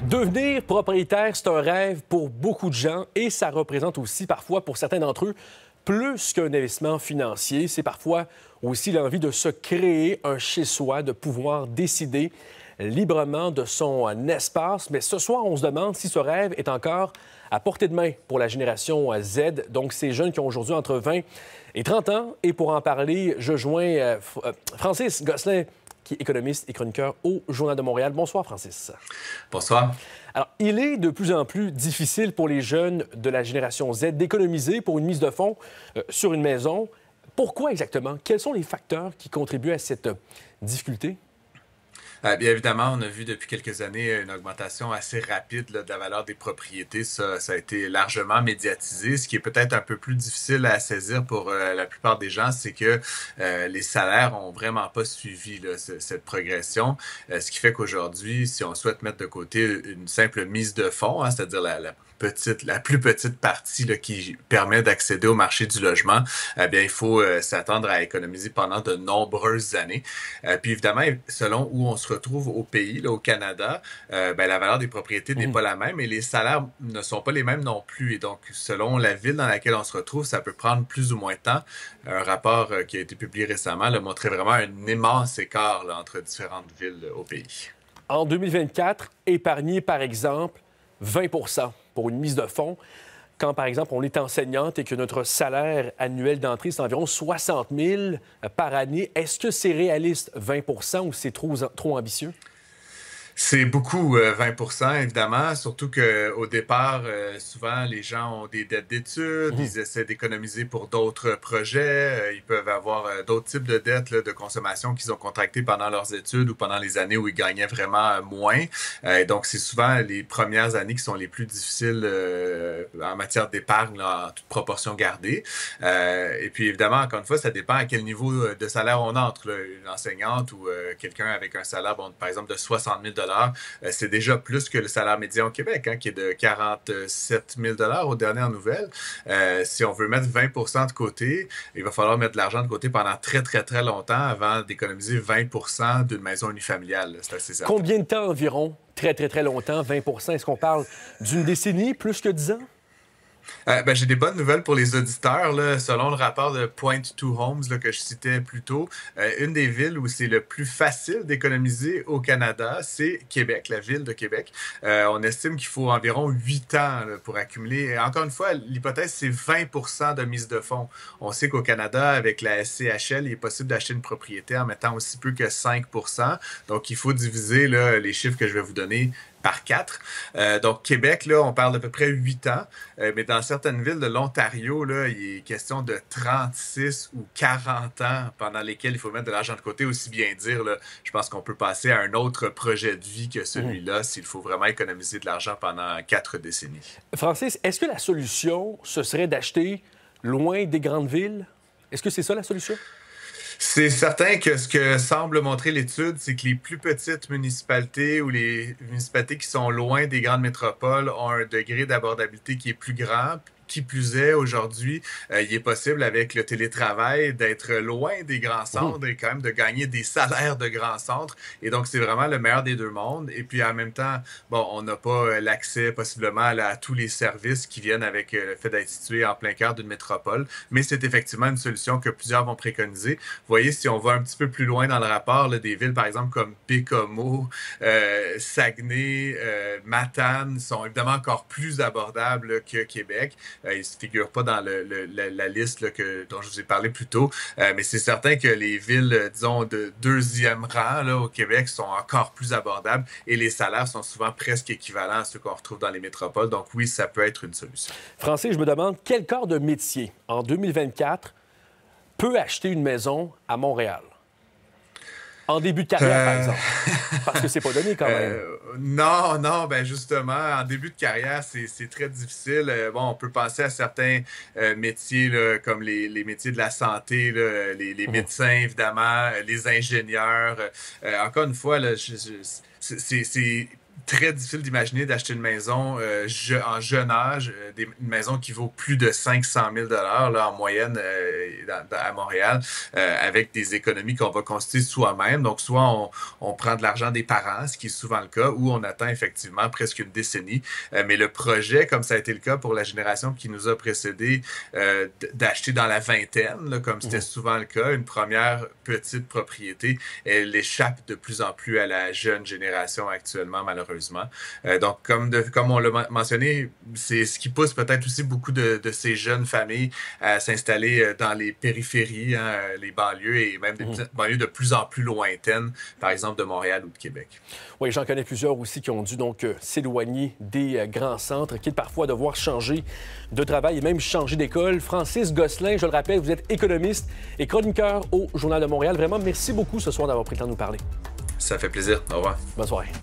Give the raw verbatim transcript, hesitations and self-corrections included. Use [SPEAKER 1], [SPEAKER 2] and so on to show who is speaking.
[SPEAKER 1] Devenir propriétaire, c'est un rêve pour beaucoup de gens et ça représente aussi parfois, pour certains d'entre eux, plus qu'un investissement financier. C'est parfois aussi l'envie de se créer un chez-soi, de pouvoir décider librement de son espace. Mais ce soir, on se demande si ce rêve est encore à portée de main pour la génération Z, donc ces jeunes qui ont aujourd'hui entre vingt et trente ans. Et pour en parler, je joins euh, Francis Gosselin, qui est économiste et chroniqueur au Journal de Montréal. Bonsoir, Francis.
[SPEAKER 2] Bonsoir.
[SPEAKER 1] Alors, il est de plus en plus difficile pour les jeunes de la génération Z d'économiser pour une mise de fonds euh, sur une maison. Pourquoi exactement? Quels sont les facteurs qui contribuent à cette euh, difficulté?
[SPEAKER 2] Euh, bien évidemment, on a vu depuis quelques années une augmentation assez rapide là, de la valeur des propriétés. Ça, ça a été largement médiatisé. Ce qui est peut-être un peu plus difficile à saisir pour euh, la plupart des gens, c'est que euh, les salaires ont vraiment pas suivi là, ce, cette progression. Euh, ce qui fait qu'aujourd'hui, si on souhaite mettre de côté une simple mise de fonds, hein, c'est-à-dire la, la petite, la plus petite partie là, qui permet d'accéder au marché du logement, eh bien, il faut euh, s'attendre à économiser pendant de nombreuses années. Euh, puis évidemment, selon où on se retrouve au pays, là, au Canada, euh, ben, la valeur des propriétés n'est
[SPEAKER 1] Mmh.
[SPEAKER 2] pas la même et les salaires ne sont pas les mêmes non plus. Et donc, selon la ville dans laquelle on se retrouve, ça peut prendre plus ou moins de temps. Un rapport euh, qui a été publié récemment là, montrait vraiment un immense écart là, entre différentes villes là, au pays.
[SPEAKER 1] En deux mille vingt-quatre, épargner, par exemple, vingt pour cent pour une mise de fonds, quand, par exemple, on est enseignante et que notre salaire annuel d'entrée, c'est environ soixante mille par année, est-ce que c'est réaliste, vingt pour cent, ou c'est trop, trop ambitieux?
[SPEAKER 2] C'est beaucoup, euh, vingt pour cent, évidemment, surtout qu'au départ, euh, souvent, les gens ont des dettes d'études,
[SPEAKER 1] Mmh.
[SPEAKER 2] ils essaient d'économiser pour d'autres projets, euh, ils peuvent avoir euh, d'autres types de dettes là, de consommation qu'ils ont contractées pendant leurs études ou pendant les années où ils gagnaient vraiment euh, moins. Euh, et donc, c'est souvent les premières années qui sont les plus difficiles euh, en matière d'épargne, là, en toute proportion gardée. Euh, et puis, évidemment, encore une fois, ça dépend à quel niveau de salaire on entre. Là. Une enseignante ou euh, quelqu'un avec un salaire, bon, par exemple, de soixante mille dollars, c'est déjà plus que le salaire médian au Québec, hein, qui est de quarante-sept mille dollars aux dernières nouvelles. Euh, si on veut mettre vingt pour cent de côté, il va falloir mettre de l'argent de côté pendant très, très, très longtemps avant d'économiser vingt pour cent d'une maison unifamiliale. C'est assez certain.
[SPEAKER 1] Combien de temps environ? Très, très, très longtemps, vingt pour cent. Est-ce qu'on parle d'une décennie, plus que dix ans?
[SPEAKER 2] Euh, ben, j'ai des bonnes nouvelles pour les auditeurs. Là. Selon le rapport de Point Two Homes là, que je citais plus tôt, euh, une des villes où c'est le plus facile d'économiser au Canada, c'est Québec, la ville de Québec. Euh, on estime qu'il faut environ huit ans là, pour accumuler. Et encore une fois, l'hypothèse, c'est vingt pour cent de mise de fonds. On sait qu'au Canada, avec la S C H L, il est possible d'acheter une propriété en mettant aussi peu que cinq pour cent. Donc, il faut diviser là, les chiffres que je vais vous donner par quatre. Euh, donc, Québec, là, on parle d'à peu près huit ans, euh, mais dans certaines villes de l'Ontario, là, il est question de trente-six ou quarante ans pendant lesquels il faut mettre de l'argent de côté, aussi bien dire, là, je pense qu'on peut passer à un autre projet de vie que celui-là
[SPEAKER 1] Mmh.
[SPEAKER 2] s'il faut vraiment économiser de l'argent pendant quatre décennies.
[SPEAKER 1] Francis, est-ce que la solution, ce serait d'acheter loin des grandes villes? Est-ce que c'est ça la solution?
[SPEAKER 2] C'est certain que ce que semble montrer l'étude, c'est que les plus petites municipalités ou les municipalités qui sont loin des grandes métropoles ont un degré d'abordabilité qui est plus grand. Qui plus est, aujourd'hui, euh, il est possible avec le télétravail d'être loin des grands
[SPEAKER 1] Mmh.
[SPEAKER 2] centres et quand même de gagner des salaires de grands centres. Et donc, c'est vraiment le meilleur des deux mondes. Et puis, en même temps, bon, on n'a pas euh, l'accès possiblement à, la- à tous les services qui viennent avec euh, le fait d'être situé en plein cœur d'une métropole. Mais c'est effectivement une solution que plusieurs vont préconiser. Vous voyez, si on va un petit peu plus loin dans le rapport, là, des villes, par exemple, comme Bécomo, euh, Saguenay, euh, Matane, sont évidemment encore plus abordables là, que Québec. Euh, ils ne se figurent pas dans le, le, la, la liste là, que, dont je vous ai parlé plus tôt. Euh, mais c'est certain que les villes, euh, disons, de deuxième rang là, au Québec sont encore plus abordables et les salaires sont souvent presque équivalents à ceux qu'on retrouve dans les métropoles. Donc oui, ça peut être une solution.
[SPEAKER 1] Francis, je me demande quel corps de métier, en deux mille vingt-quatre, peut acheter une maison à Montréal? En début de carrière, par
[SPEAKER 2] Euh,
[SPEAKER 1] exemple. Parce que c'est pas donné quand même.
[SPEAKER 2] Euh, non, non, ben justement, en début de carrière, c'est c'est très difficile. Euh, bon, on peut penser à certains euh, métiers là, comme les, les métiers de la santé, là, les, les
[SPEAKER 1] Mhm.
[SPEAKER 2] médecins, évidemment, euh, les ingénieurs. Euh, encore une fois, là, je- je- c'est c'est- c'est très difficile d'imaginer d'acheter une maison euh, je, en jeune âge, euh, des, une maison qui vaut plus de cinq cent mille dollars là, en moyenne euh, dans, dans, à Montréal, euh, avec des économies qu'on va constituer soi-même. Donc, soit on, on prend de l'argent des parents, ce qui est souvent le cas, ou on attend effectivement presque une décennie. Euh, mais le projet, comme ça a été le cas pour la génération qui nous a précédé, euh, d'acheter dans la vingtaine, là, comme c'était mmh. souvent le cas, une première petite propriété, elle échappe de plus en plus à la jeune génération actuellement, malheureusement. Euh, donc, comme, de, comme on l'a mentionné, c'est ce qui pousse peut-être aussi beaucoup de, de ces jeunes familles à s'installer dans les périphéries, hein, les banlieues et même des mmh. banlieues de plus en plus lointaines, par exemple de Montréal ou de Québec.
[SPEAKER 1] Oui, j'en connais plusieurs aussi qui ont dû donc euh, s'éloigner des euh, grands centres, quitte parfois à devoir changer de travail et même changer d'école. Francis Gosselin, je le rappelle, vous êtes économiste et chroniqueur au Journal de Montréal. Vraiment, merci beaucoup ce soir d'avoir pris le temps de nous parler.
[SPEAKER 2] Ça fait plaisir. Au revoir.
[SPEAKER 1] Bonne soirée.